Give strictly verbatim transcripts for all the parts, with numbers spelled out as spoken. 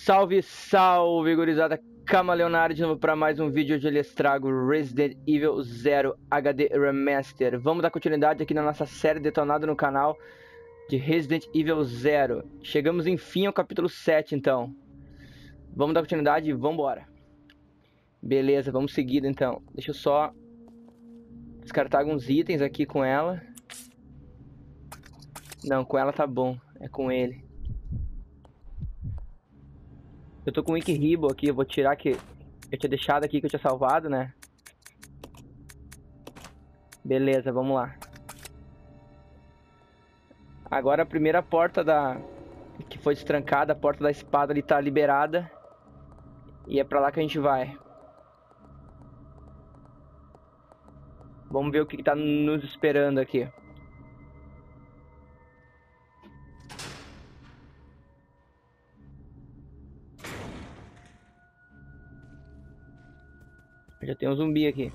Salve, salve, gurizada! Camaleonard de novo para mais um vídeo. Hoje eu lhes trago Resident Evil Zero H D Remaster. Vamos dar continuidade aqui na nossa série detonada no canal de Resident Evil Zero. Chegamos enfim ao capítulo sete, então. Vamos dar continuidade e vamos embora. Beleza, vamos seguir então. Deixa eu só descartar alguns itens aqui com ela. Não, com ela tá bom. É com ele. Eu tô com o Wiki Ribo aqui, eu vou tirar que eu tinha deixado aqui, que eu tinha salvado, né? Beleza, vamos lá. Agora a primeira porta da... que foi destrancada, a porta da espada ali tá liberada. E é pra lá que a gente vai. Vamos ver o que tá nos esperando aqui. Já tem um zumbi aqui.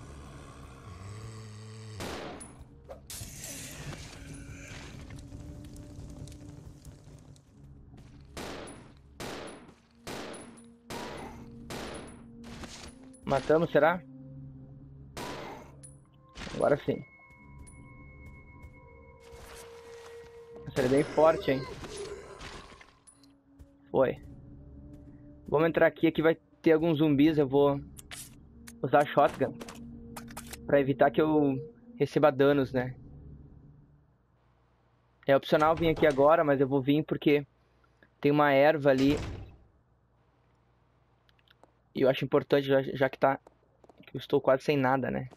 Matamos, será? Agora sim. Nossa, ele é bem forte, hein? Foi. Vamos entrar aqui, aqui vai ter alguns zumbis, eu vou usar a shotgun pra evitar que eu receba danos, né? É opcional vir aqui agora, mas eu vou vir porque tem uma erva ali. E eu acho importante, já, já que tá... que eu estou quase sem nada, né?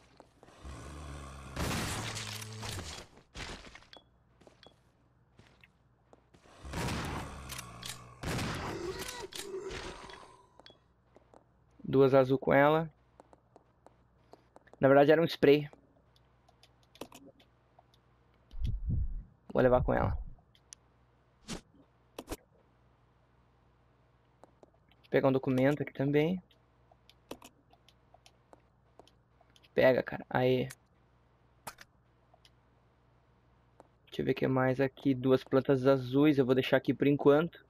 Duas azul com ela. Na verdade era um spray. Vou levar com ela. Vou pegar um documento aqui também. Pega, cara. Aí. Deixa eu ver o que mais aqui. Duas plantas azuis. Eu vou deixar aqui por enquanto.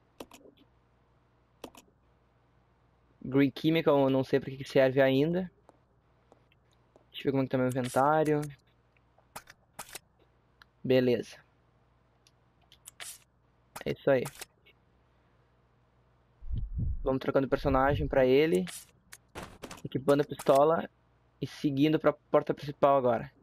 Green Chemical, eu não sei pra que serve ainda. Deixa eu ver como é que tá meu inventário. Beleza. É isso aí. Vamos trocando personagem pra ele. Equipando a pistola. E seguindo pra porta principal agora.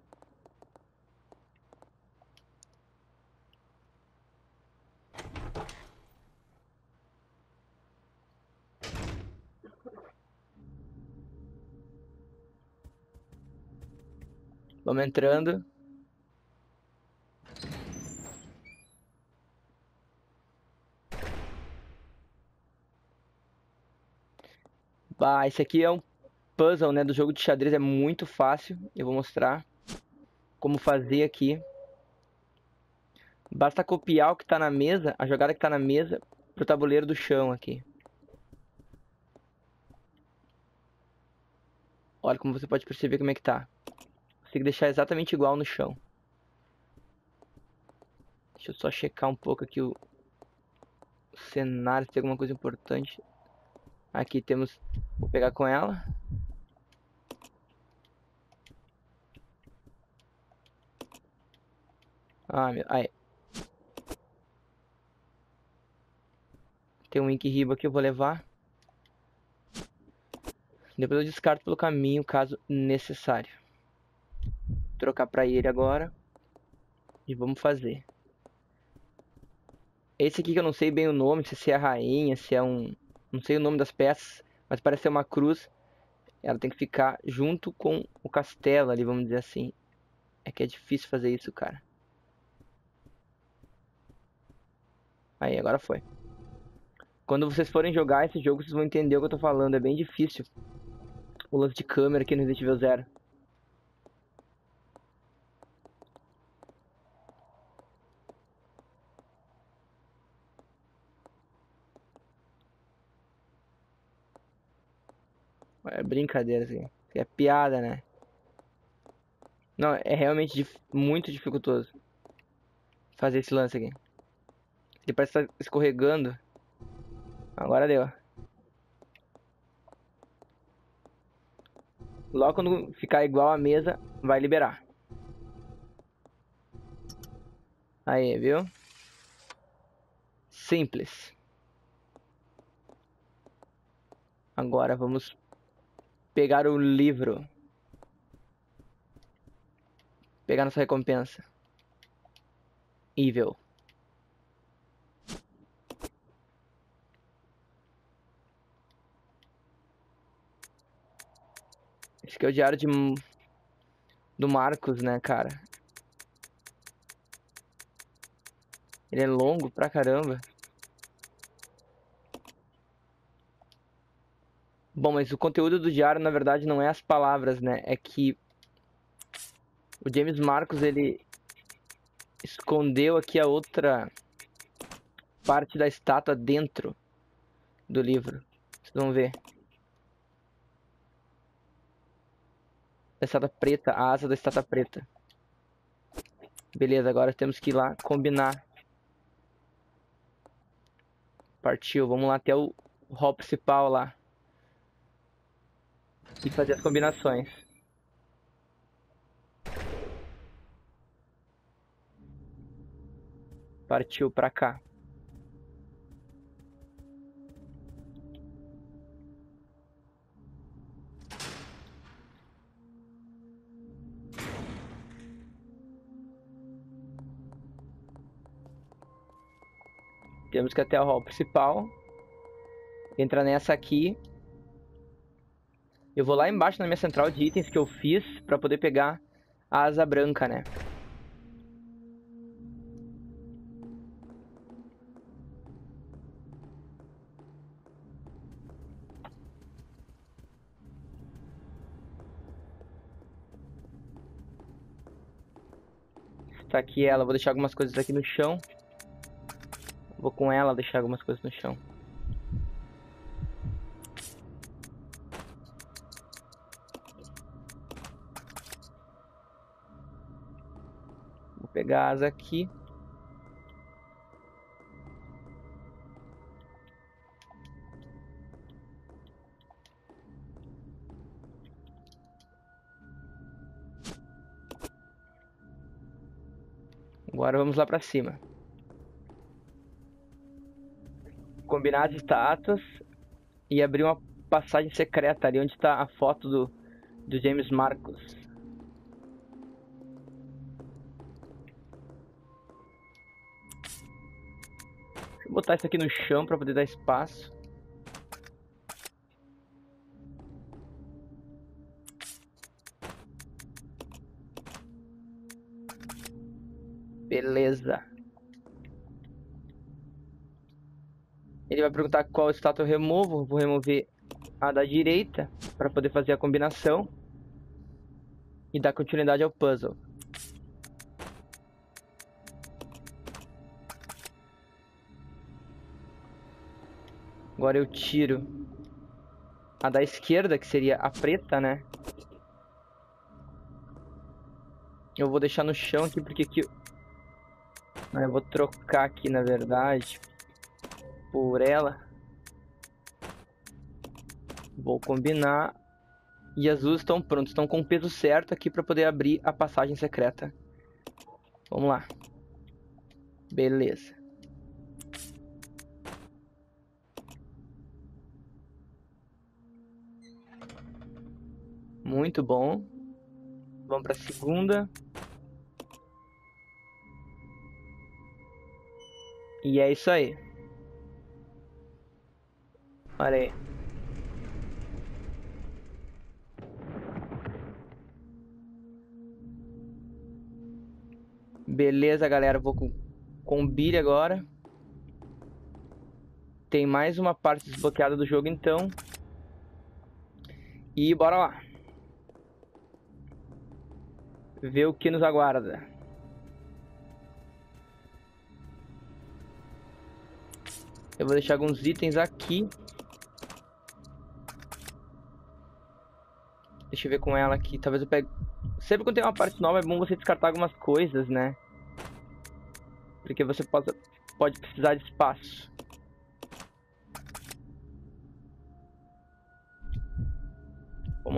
Vamos entrando. Bah, esse aqui é um puzzle, né, do jogo de xadrez, é muito fácil. Eu vou mostrar como fazer aqui. Basta copiar o que tá na mesa, a jogada que tá na mesa, pro tabuleiro do chão aqui. Olha como você pode perceber como é que tá. Consigo deixar exatamente igual no chão. Deixa eu só checar um pouco aqui o, o cenário, se tem alguma coisa importante. Aqui temos... Vou pegar com ela. Ah, meu... Aí. Tem um Ink Ribo aqui, eu vou levar. Depois eu descarto pelo caminho, caso necessário. Vou trocar pra ele agora. E vamos fazer. Esse aqui que eu não sei bem o nome, se é a rainha, se é um... Não sei o nome das peças, mas parece ser uma cruz. Ela tem que ficar junto com o castelo ali, vamos dizer assim. É que é difícil fazer isso, cara. Aí, agora foi. Quando vocês forem jogar esse jogo, vocês vão entender o que eu tô falando. É bem difícil o lance de câmera aqui no Resident Evil Zero. É brincadeira isso aqui. É piada, né? Não, é realmente dif muito dificultoso fazer esse lance aqui. Ele parece estar escorregando. Agora deu. Logo quando ficar igual a mesa, vai liberar. Aí, viu? Simples. Agora vamos pegar o livro. Pegar nossa recompensa. Evil. Esse aqui é o diário de... do Marcos, né, cara? Ele é longo pra caramba. Bom, mas o conteúdo do diário, na verdade, não é as palavras, né? É que o James Marcos, ele escondeu aqui a outra parte da estátua dentro do livro. Vocês vão ver. A estátua preta, a asa da estátua preta. Beleza, agora temos que ir lá combinar. Partiu, vamos lá até o hall principal lá. E fazer as combinações. Partiu pra cá. Temos que ir até o hall principal. Entrar nessa aqui. Eu vou lá embaixo na minha central de itens que eu fiz pra poder pegar a asa branca, né? Tá aqui ela, vou deixar algumas coisas aqui no chão. Vou com ela deixar algumas coisas no chão. Vou pegar a asa aqui. Agora vamos lá pra cima. Combinar as estátuas e abrir uma passagem secreta ali onde está a foto do, do James Marcos. Deixa eu botar isso aqui no chão para poder dar espaço. Beleza. Ele vai perguntar qual estátua eu removo. Vou remover a da direita para poder fazer a combinação e dar continuidade ao puzzle. Agora eu tiro a da esquerda, que seria a preta, né? Eu vou deixar no chão aqui porque aqui... eu vou trocar aqui, na verdade, por ela. Vou combinar. E as duas estão prontas, estão com o peso certo aqui para poder abrir a passagem secreta. Vamos lá. Beleza. Muito bom. Vamos para a segunda. E é isso aí. Olha aí. Beleza, galera. Vou com, com o Billy agora. Tem mais uma parte desbloqueada do jogo, então. E bora lá. Ver o que nos aguarda. Eu vou deixar alguns itens aqui. Deixa eu ver com ela aqui. Talvez eu pegue... Sempre quando tem uma parte nova é bom você descartar algumas coisas, né? Porque você pode, pode precisar de espaço.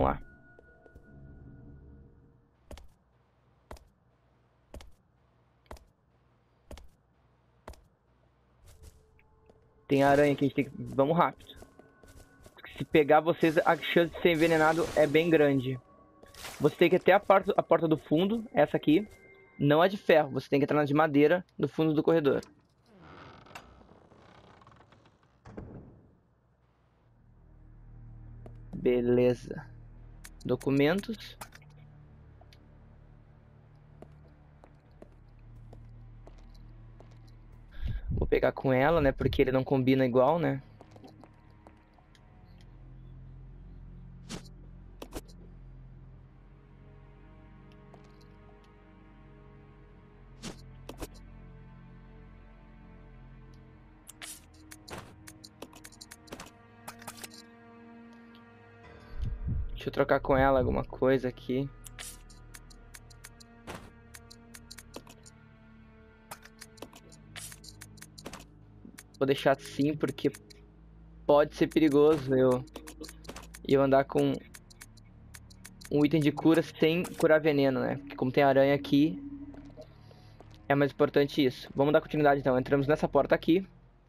Vamos lá. Tem aranha aqui, a gente tem que... Vamos rápido. Se pegar vocês, a chance de ser envenenado é bem grande. Você tem que ir até a porta, a porta do fundo, essa aqui. Não é de ferro, você tem que entrar na de madeira, no fundo do corredor. Beleza. Documentos. Vou pegar com ela, né? Porque ele não combina igual, né? Deixa eu trocar com ela alguma coisa aqui. Vou deixar assim porque pode ser perigoso eu, eu andar com um item de cura sem curar veneno, né? Porque como tem aranha aqui, é mais importante isso. Vamos dar continuidade então. Entramos nessa porta aqui.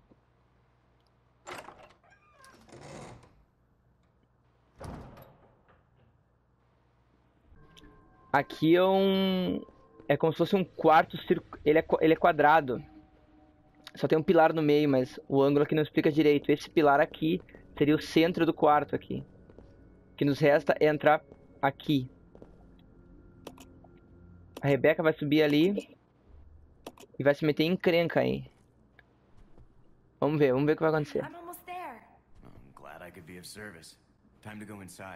Aqui é um... É como se fosse um quarto circo... Ele é, ele é quadrado. Só tem um pilar no meio, mas o ângulo aqui não explica direito. Esse pilar aqui seria o centro do quarto aqui. O que nos resta é entrar aqui. A Rebecca vai subir ali e vai se meter em encrenca aí. Vamos ver, vamos ver o que vai acontecer. I'm almost there. I'm glad I could be of service. Time to go inside.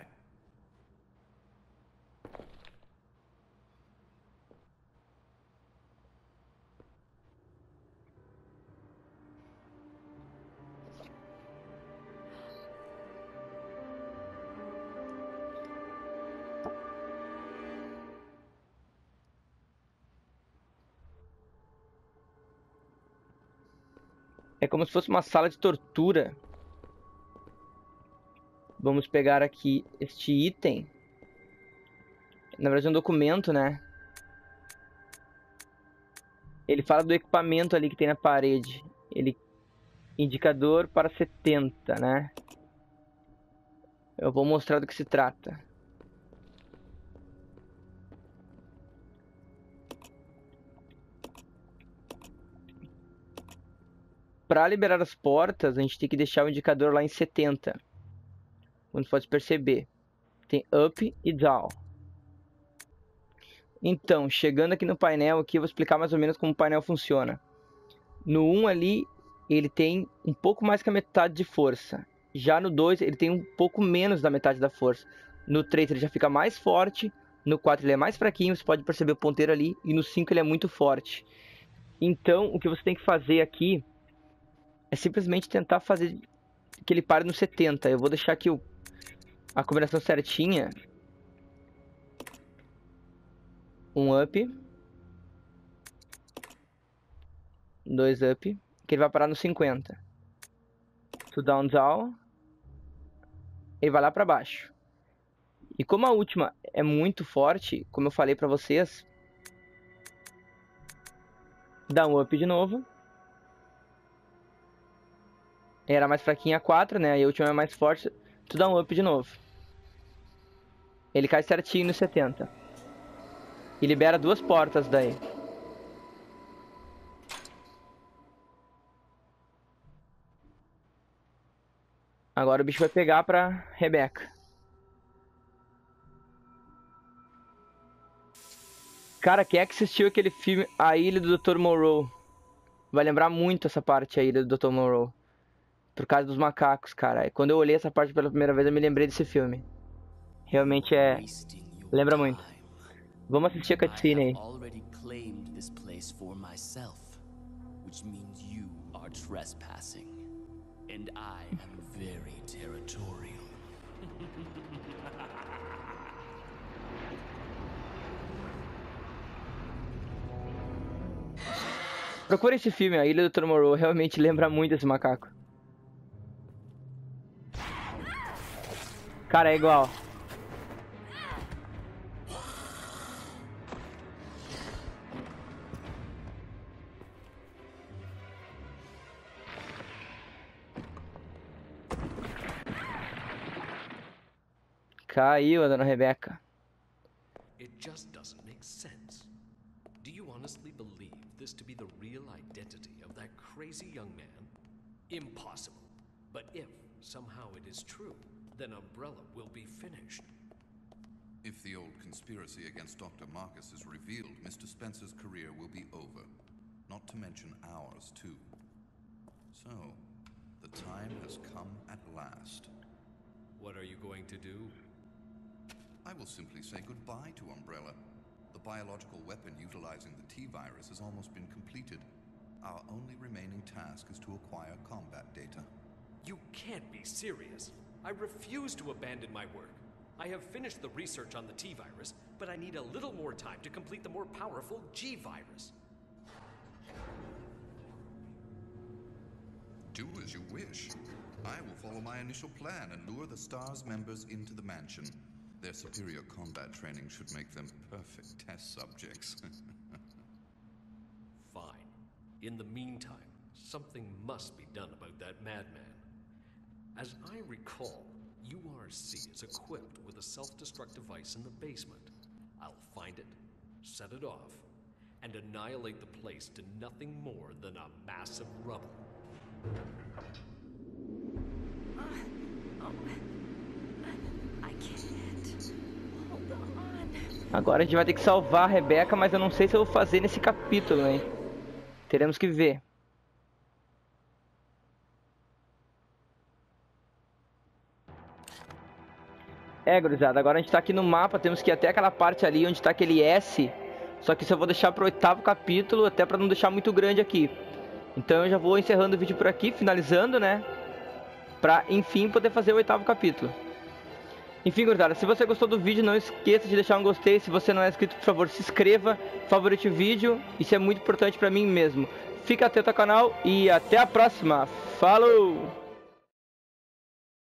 É como se fosse uma sala de tortura. Vamos pegar aqui este item. Na verdade é um documento, né? Ele fala do equipamento ali que tem na parede. Ele... Indicador para setenta, né? Eu vou mostrar do que se trata. Para liberar as portas, a gente tem que deixar o indicador lá em setenta. Como você pode perceber, tem up e down. Então, chegando aqui no painel, aqui eu vou explicar mais ou menos como o painel funciona. No um ali, ele tem um pouco mais que a metade de força. Já no dois, ele tem um pouco menos da metade da força. No três, ele já fica mais forte. No quatro, ele é mais fraquinho, você pode perceber o ponteiro ali. E no cinco, ele é muito forte. Então, o que você tem que fazer aqui é simplesmente tentar fazer que ele pare no setenta. Eu vou deixar aqui o, a combinação certinha. Um up. Dois up. Que ele vai parar no cinquenta. To down, down. Ele vai lá pra baixo. E como a última é muito forte, como eu falei pra vocês, dá um up de novo. Era mais fraquinha a quatro, né? E a última é mais forte. Tu dá um up de novo. Ele cai certinho no setenta. E libera duas portas daí. Agora o bicho vai pegar pra Rebecca. Cara, quem é que assistiu aquele filme A Ilha do doutor Moreau? Vai lembrar muito essa parte, A Ilha do doutor Moreau. Por causa dos macacos, cara. Quando eu olhei essa parte pela primeira vez, eu me lembrei desse filme. Realmente é... Lembra muito. Vamos assistir a cutscene aí. Procura esse filme, A Ilha do doutor Moreau. Realmente lembra muito esse macaco. Cara, é igual. Caiu a dona Rebeca. It just doesn't make sense. Do you honestly believe this to be the real identity of that crazy young man? Impossible. But if somehow it is true, then Umbrella will be finished. If the old conspiracy against Doctor Marcus is revealed, Mister Spencer's career will be over. Not to mention ours, too. So, the time has come at last. What are you going to do? I will simply say goodbye to Umbrella. The biological weapon utilizing the T-virus has almost been completed. Our only remaining task is to acquire combat data. You can't be serious. I refuse to abandon my work. I have finished the research on the T-virus, but I need a little more time to complete the more powerful G-virus. Do as you wish. I will follow my initial plan and lure the STARS members into the mansion. Their superior combat training should make them perfect test subjects. Fine. In the meantime, something must be done about that madman. As I recall, U R C is equipped with a self-destruct device in the basement. I'll find it, set it off, and annihilate the place to nothing more than a mass of rubble. Uh, oh, I can't. Hold on. Agora a gente vai ter que salvar a Rebeca, mas eu não sei se eu vou fazer nesse capítulo, hein? Teremos que ver. É, gurizada, agora a gente tá aqui no mapa, temos que ir até aquela parte ali onde tá aquele S. Só que isso eu vou deixar pro oitavo capítulo, até pra não deixar muito grande aqui. Então eu já vou encerrando o vídeo por aqui, finalizando, né? Pra, enfim, poder fazer o oitavo capítulo. Enfim, gurizada, se você gostou do vídeo, não esqueça de deixar um gostei. Se você não é inscrito, por favor, se inscreva, favorite o vídeo. Isso é muito importante pra mim mesmo. Fica atento ao canal e até a próxima. Falou!